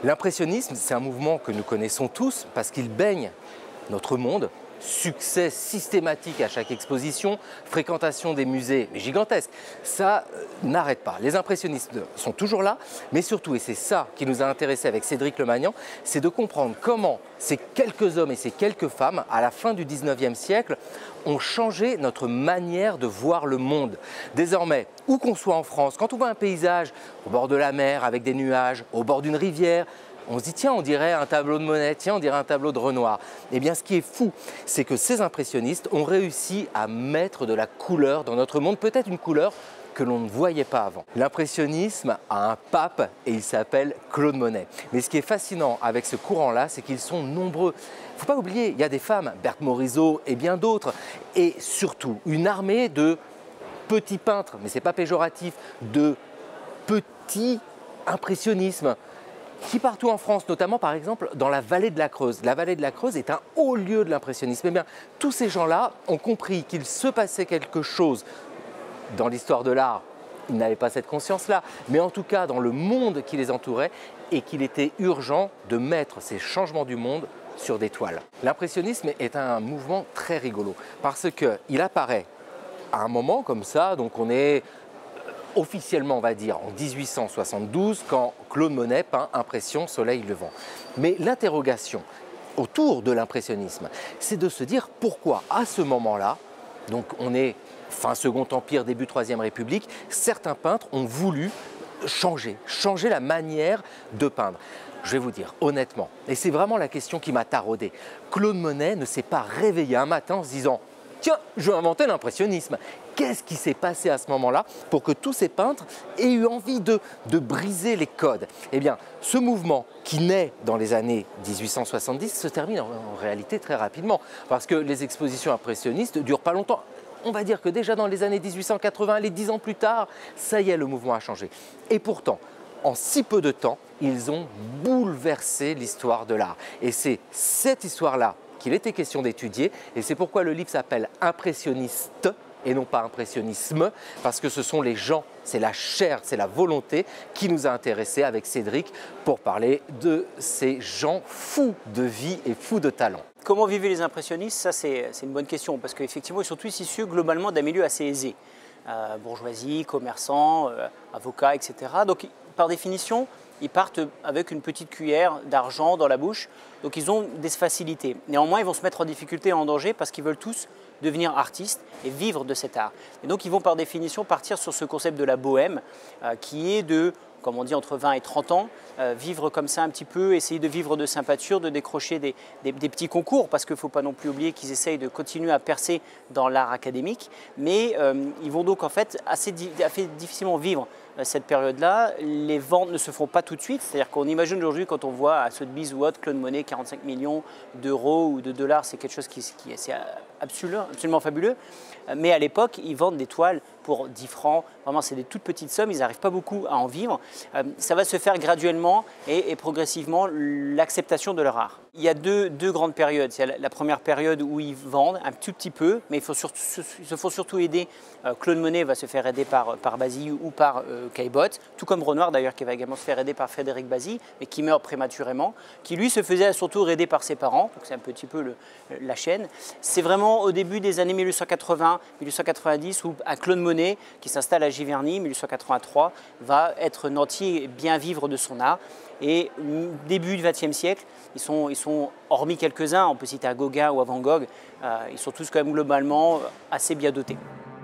L'impressionnisme, c'est un mouvement que nous connaissons tous parce qu'il baigne notre monde. Succès systématique à chaque exposition, fréquentation des musées gigantesques. Ça n'arrête pas. Les impressionnistes sont toujours là, mais surtout, et c'est ça qui nous a intéressés avec Cédric Lemagnan, c'est de comprendre comment ces quelques hommes et ces quelques femmes, à la fin du 19e siècle, ont changé notre manière de voir le monde. Désormais, où qu'on soit en France, quand on voit un paysage au bord de la mer avec des nuages, au bord d'une rivière, on se dit, tiens, on dirait un tableau de Monet, tiens, on dirait un tableau de Renoir. Eh bien, ce qui est fou, c'est que ces impressionnistes ont réussi à mettre de la couleur dans notre monde, peut-être une couleur que l'on ne voyait pas avant. L'impressionnisme a un pape et il s'appelle Claude Monet. Mais ce qui est fascinant avec ce courant-là, c'est qu'ils sont nombreux. Il ne faut pas oublier, il y a des femmes, Berthe Morisot et bien d'autres, et surtout une armée de petits peintres, mais ce n'est pas péjoratif, de petits impressionnismes, qui partout en France, notamment par exemple dans la vallée de la Creuse. La vallée de la Creuse est un haut lieu de l'impressionnisme. Eh bien, tous ces gens-là ont compris qu'il se passait quelque chose dans l'histoire de l'art. Ils n'avaient pas cette conscience-là, mais en tout cas dans le monde qui les entourait et qu'il était urgent de mettre ces changements du monde sur des toiles. L'impressionnisme est un mouvement très rigolo parce qu'il apparaît à un moment comme ça, donc on est officiellement, on va dire, en 1872, quand Claude Monet peint Impression, Soleil levant. Mais l'interrogation autour de l'impressionnisme, c'est de se dire pourquoi, à ce moment-là, donc on est fin Second Empire, début Troisième République, certains peintres ont voulu changer la manière de peindre. Je vais vous dire, honnêtement, et c'est vraiment la question qui m'a taraudé, Claude Monet ne s'est pas réveillé un matin en se disant « Tiens, je vais inventer l'impressionnisme ». Qu'est-ce qui s'est passé à ce moment-là pour que tous ces peintres aient eu envie de briser les codes? Eh bien, ce mouvement qui naît dans les années 1870 se termine en réalité très rapidement parce que les expositions impressionnistes ne durent pas longtemps. On va dire que déjà dans les années 1880, les 10 ans plus tard, ça y est, le mouvement a changé. Et pourtant, en si peu de temps, ils ont bouleversé l'histoire de l'art. Et c'est cette histoire-là qu'il était question d'étudier et c'est pourquoi le livre s'appelle Impressionniste et non pas impressionnisme, parce que ce sont les gens, c'est la chair, c'est la volonté qui nous a intéressés avec Cédric pour parler de ces gens fous de vie et fous de talent. Comment vivaient les impressionnistes? Ça, c'est une bonne question, parce qu'effectivement, ils sont tous issus globalement d'un milieu assez aisé. Bourgeoisie, commerçants, avocats, etc. Donc, par définition, ils partent avec une petite cuillère d'argent dans la bouche, donc ils ont des facilités. Néanmoins, ils vont se mettre en difficulté et en danger parce qu'ils veulent tous devenir artistes et vivre de cet art. Et donc, ils vont par définition partir sur ce concept de la bohème, qui est de, comme on dit, entre 20 et 30 ans, vivre comme ça un petit peu, essayer de vivre de sympature, de décrocher des petits concours, parce qu'il ne faut pas non plus oublier qu'ils essayent de continuer à percer dans l'art académique, mais ils vont donc en fait assez difficilement vivre cette période-là. Les ventes ne se font pas tout de suite, c'est-à-dire qu'on imagine aujourd'hui quand on voit à Sotheby's ou autre, Claude Monet, 45 millions d'euros ou de dollars, c'est quelque chose qui est assez absolument fabuleux, mais à l'époque, ils vendent des toiles pour 10 francs, vraiment c'est des toutes petites sommes, ils n'arrivent pas beaucoup à en vivre. Ça va se faire graduellement et progressivement l'acceptation de leur art. Il y a deux grandes périodes. C'est la première période où ils vendent un tout petit peu, mais ils se font surtout aider. Claude Monet va se faire aider par Basile ou par Caillebotte, tout comme Renoir d'ailleurs qui va également se faire aider par Frédéric Basile, mais qui meurt prématurément, qui lui se faisait surtout aider par ses parents, donc c'est un petit peu la chaîne. C'est vraiment au début des années 1880-1890 où un Claude Monet qui s'installe à Giverny, 1883, va être nanti et bien vivre de son art. Et début du XXe siècle, ils sont, hormis quelques-uns, on peut citer à Gauguin ou à Van Gogh, ils sont tous quand même globalement assez bien dotés.